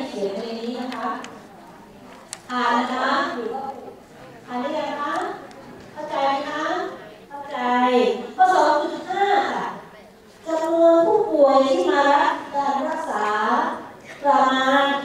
เขียนในนี้นะคะอ่านนะคะอ่านได้ยังคะเข้าใจไหมคะเข้าใจข้อ 2.5 ค่ะจำนวนผู้ป่วยที่มารับการรักษาประมาณ